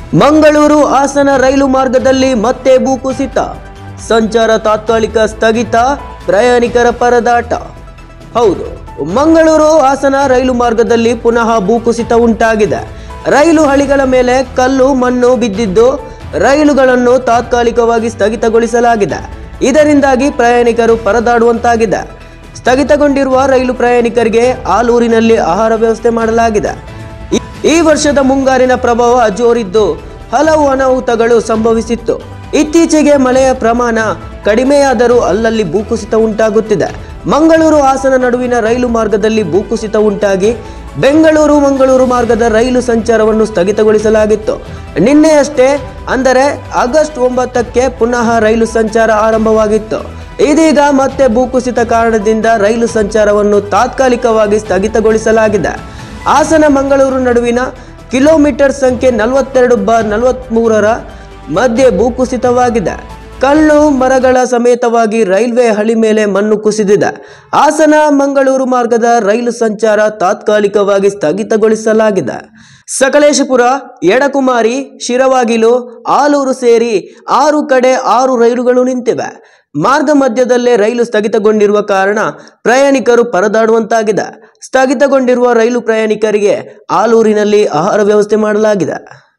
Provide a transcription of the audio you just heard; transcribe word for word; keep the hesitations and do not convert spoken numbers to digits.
ಮಂಗಳೂರು ಹಾಸನ ರೈಲು ಮಾರ್ಗದಲ್ಲಿ ಮತ್ತೆ ಭೂಕುಸಿತ, ಸಂಚಾರ ತಾತ್ಕಾಲಿಕ ಸ್ಥಗಿತ, ಪ್ರಯಾಣಿಕರ ಪರದಾಟ. ಹೌದು, ಮಂಗಳೂರು ಹಾಸನ ರೈಲು ಮಾರ್ಗದಲ್ಲಿ ಪುನಃ ಭೂಕುಸಿತ ಉಂಟಾಗಿದೆ. ರೈಲು ಹಳಿಗಳ ಮೇಲೆ ಕಲ್ಲು ಮಣ್ಣು ಬಿದ್ದಿದ್ದು ರೈಲುಗಳನ್ನು ತಾತ್ಕಾಲಿಕವಾಗಿ ಸ್ಥಗಿತಗೊಳಿಸಲಾಗಿದೆ. ಇದರಿಂದಾಗಿ ಪ್ರಯಾಣಿಕರು ಪರದಾಡುವಂತಾಗಿದೆ. ಸ್ಥಗಿತಗೊಂಡಿರುವ ರೈಲು ಪ್ರಯಾಣಿಕರಿಗೆ ಆಲೂರಿನಲ್ಲಿ ಆಹಾರ ವ್ಯವಸ್ಥೆ ಮಾಡಲಾಗಿದೆ. ಈ ವರ್ಷದ ಮುಂಗಾರಿನ ಪ್ರಭಾವ ಜೋರಿದ್ದು ಹಲವು ಅನಾಹುತಗಳು ಸಂಭವಿಸಿತ್ತು. ಇತ್ತೀಚೆಗೆ ಮಳೆಯ ಪ್ರಮಾಣ ಕಡಿಮೆಯಾದರೂ ಅಲ್ಲಲ್ಲಿ ಭೂಕುಸಿತ ಉಂಟಾಗುತ್ತಿದೆ. ಮಂಗಳೂರು ಹಾಸನ ನಡುವಿನ ರೈಲು ಮಾರ್ಗದಲ್ಲಿ ಭೂಕುಸಿತ ಉಂಟಾಗಿ ಬೆಂಗಳೂರು ಮಂಗಳೂರು ಮಾರ್ಗದ ರೈಲು ಸಂಚಾರವನ್ನು ಸ್ಥಗಿತಗೊಳಿಸಲಾಗಿತ್ತು. ನಿನ್ನೆಯಷ್ಟೇ ಅಂದರೆ ಆಗಸ್ಟ್ ಒಂಬತ್ತಕ್ಕೆ ಪುನಃ ರೈಲು ಸಂಚಾರ ಆರಂಭವಾಗಿತ್ತು. ಇದೀಗ ಮತ್ತೆ ಭೂಕುಸಿತ ಕಾರಣದಿಂದ ರೈಲು ಸಂಚಾರವನ್ನು ತಾತ್ಕಾಲಿಕವಾಗಿ ಸ್ಥಗಿತಗೊಳಿಸಲಾಗಿದೆ. ಹಾಸನ ಮಂಗಳೂರು ನಡುವಿನ ಕಿಲೋಮೀಟರ್ ಸಂಖ್ಯೆ ನಲವತ್ತೆರಡು ಬಾರ್ ನಲವತ್ಮೂರರ ಮಧ್ಯೆ ಭೂಕುಸಿತವಾಗಿದೆ. ಕಲ್ಲು ಮರಗಳ ಸಮೇತವಾಗಿ ರೈಲ್ವೆ ಹಳಿ ಮೇಲೆ ಮಣ್ಣು ಕುಸಿದಿದೆ. ಹಾಸನ ಮಂಗಳೂರು ಮಾರ್ಗದ ರೈಲು ಸಂಚಾರ ತಾತ್ಕಾಲಿಕವಾಗಿ ಸ್ಥಗಿತಗೊಳಿಸಲಾಗಿದೆ. ಸಕಲೇಶಪುರ, ಎಡಕುಮಾರಿ, ಶಿರವಾಗಿಲು, ಆಲೂರು ಸೇರಿ ಆರು ಕಡೆ ಆರು ರೈಲುಗಳು ನಿಂತಿವೆ. ಮಾರ್ಗ ಮಧ್ಯದಲ್ಲೇ ರೈಲು ಸ್ಥಗಿತಗೊಂಡಿರುವ ಕಾರಣ ಪ್ರಯಾಣಿಕರು ಪರದಾಡುವಂತಾಗಿದೆ. ಸ್ಥಗಿತಗೊಂಡಿರುವ ರೈಲು ಪ್ರಯಾಣಿಕರಿಗೆ ಆಲೂರಿನಲ್ಲಿ ಆಹಾರ ವ್ಯವಸ್ಥೆ ಮಾಡಲಾಗಿದೆ.